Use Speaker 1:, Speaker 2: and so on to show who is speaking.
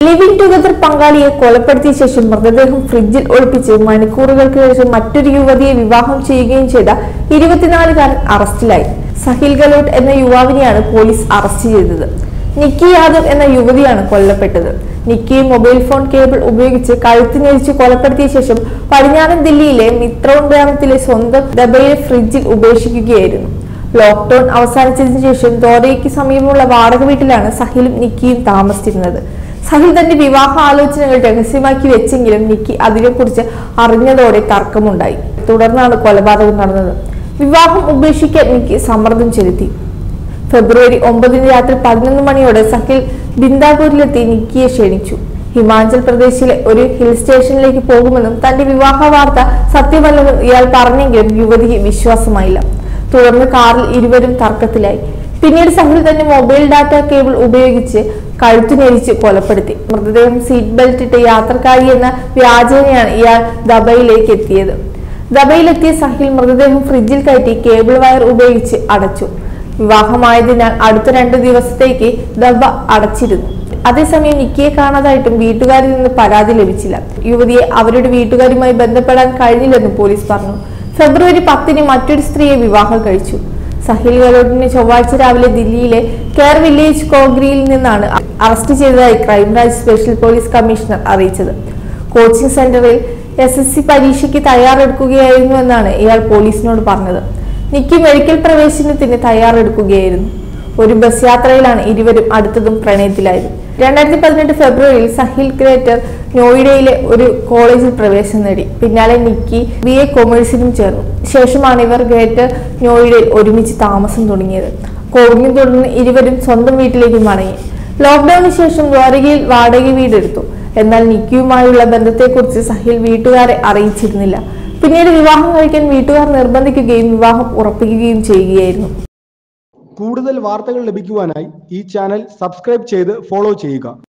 Speaker 1: Living together പങ്കാളിയെ കൊലപ്പെടുത്തിയ ശേഷം മൃതദേഹം ഫ്രിഡ്ജിൽ ഒളിപ്പിച്ച് മണിക്കൂറുകൾക്ക് ശേഷം മറ്റൊരു യുവതിയെ വിവാഹം ചെയ്യുകയും ചെയ്ത 24-കാരൻ അറസ്റ്റിലായി. സഹിൽ ഗലോട്ട് എന്ന യുവാവിനെയാണ് പോലീസ് അറസ്റ്റ് ചെയ്തത്. നിക്കി യാദവ് എന്ന യുവതിയാണ് കൊല്ലപ്പെട്ടത്. നിക്കിയെ മൊബൈൽ ഫോൺ കേബിൾ ഉപയോഗിച്ച് കഴുത്തിനെരിച്ച് കൊലപ്പെടുത്തിയ ശേഷം പടിഞ്ഞാറൻ ദില്ലിയിലെ മിത്രൌൺ ഗ്രാമത്തിലെ സ്വന്തം ദബയിലെ ഫ്രിഡ്ജിൽ ഉപേക്ഷിക്കുകയായിരുന്നു. ലോക്ക്ഡൌൺ അവസാനിച്ചതിനു ശേഷം ദോരയ്ക്ക് സമീപമുള്ള വാടക വീട്ടിലാണ് സഹിലും നിക്കിയും താമസിച്ചിരുന്നത്. സഹിൽ തന്റെ വിവാഹ ആലോചനകൾ രഹസ്യമാക്കി വെച്ചെങ്കിലും നിക്കി അതിനെക്കുറിച്ച് അറിഞ്ഞതോടെ തർക്കമുണ്ടായി. തുടർന്നാണ് കൊലപാതകം നടന്നത്. വിവാഹം ഉപേക്ഷിക്കാൻ നിക്കി സമ്മർദ്ദം ചെലുത്തി. ഫെബ്രുവരി 9 രാത്രി 11 മണിയോടെ സഹിൽ ബിന്ദാപൂരിലെത്തി നിക്കിയെ ക്ഷണിച്ചു. ഹിമാചൽ പ്രദേശിലെ ഒരു ഹിൽ സ്റ്റേഷനിലേക്ക് പോകുമെന്നും തന്റെ വിവാഹ വാർത്ത സത്യമല്ലെന്നും ഇയാൾ പറഞ്ഞെങ്കിലും യുവതിക്ക് വിശ്വാസമായില്ല. തുടർന്ന് കാറിൽ ഇരുവരും തർക്കത്തിലായി. പിന്നീട് സഹിൽ തന്റെ മൊബൈൽ ഡാറ്റ കേബിൾ ഉപയോഗിച്ച് കഴുത്തുനെരിച്ച് കൊലപ്പെടുത്തി. മൃതദേഹം സീറ്റ് ബെൽറ്റ് ഇട്ട് യാത്രക്കാരി എന്ന വ്യാജേനയാണ് ഇയാൾ ദബയിലേക്ക് എത്തിയത്. ദബയിലെത്തിയ സഹിൽ മൃതദേഹം ഫ്രിഡ്ജിൽ കയറ്റി കേബിൾ വയർ ഉപയോഗിച്ച് അടച്ചു. വിവാഹമായതിനാൽ അടുത്ത 2 ദിവസത്തേക്ക് ദബ അടച്ചിരുന്നു. അതേസമയം നിക്കിയെ കാണാതായിട്ടും വീട്ടുകാരിൽ നിന്ന് പരാതി ലഭിച്ചില്ല. യുവതിയെ അവരുടെ വീട്ടുകാരുമായി ബന്ധപ്പെടാൻ കഴിഞ്ഞില്ലെന്ന് പോലീസ് പറഞ്ഞു. ഫെബ്രുവരി 10 മറ്റൊരു സ്ത്രീയെ വിവാഹം കഴിച്ചു. സഹിൽ ഗലോട്ടിനെ ചൊവ്വാഴ്ച രാവിലെ ദില്ലിയിലെ കെയർ വില്ലേജ് കോഗ്രിയിൽ നിന്നാണ് അറസ്റ്റ് ചെയ്തതായി ക്രൈംബ്രാഞ്ച് സ്പെഷ്യൽ പോലീസ് കമ്മീഷണർ അറിയിച്ചത്. കോച്ചിംഗ് സെന്ററിൽ SSC പരീക്ഷയ്ക്ക് തയ്യാറെടുക്കുകയായിരുന്നുവെന്നാണ് ഇയാൾ പോലീസിനോട് പറഞ്ഞത്. നിക്കി മെഡിക്കൽ പ്രവേശനത്തിന് തയ്യാറെടുക്കുകയായിരുന്നു. ഒരു ബസ് യാത്രയിലാണ് ഇരുവരും അടുത്തതും പ്രണയത്തിലായത്. 2018 ഫെബ്രുവരിയിൽ സഹിൽ ഗ്രേറ്റർ നോയിഡയിലെ ഒരു കോളേജിൽ പ്രവേശനം നേടി. പിന്നാലെ നിക്കി BA കൊമേഴ്സിനും ചേർന്നു. ശേഷമാണ് ഇവർ ഗ്രേറ്റർ നോയിഡയിൽ ഒരുമിച്ച് താമസം തുടങ്ങിയത്. കോവിഡിനെ തുടർന്ന് ഇരുവരും സ്വന്തം വീട്ടിലേക്ക് മടങ്ങി. ലോക്ക്ഡൌണിന് ശേഷം ദ്വാരകയിൽ വാടക വീടെടുത്തു. എന്നാൽ നിക്കിയുമായുള്ള ബന്ധത്തെക്കുറിച്ച് സഹിൽ വീട്ടുകാരെ അറിയിച്ചിരുന്നില്ല. പിന്നീട് വിവാഹം കഴിക്കാൻ വീട്ടുകാർ നിർബന്ധിക്കുകയും വിവാഹം ഉറപ്പിക്കുകയും ചെയ്യുകയായിരുന്നു.
Speaker 2: കൂടുതൽ വാർത്തകൾ ലഭിക്കുവാനായി ഈ ചാനൽ സബ്സ്ക്രൈബ് ചെയ്ത് ഫോളോ ചെയ്യുക.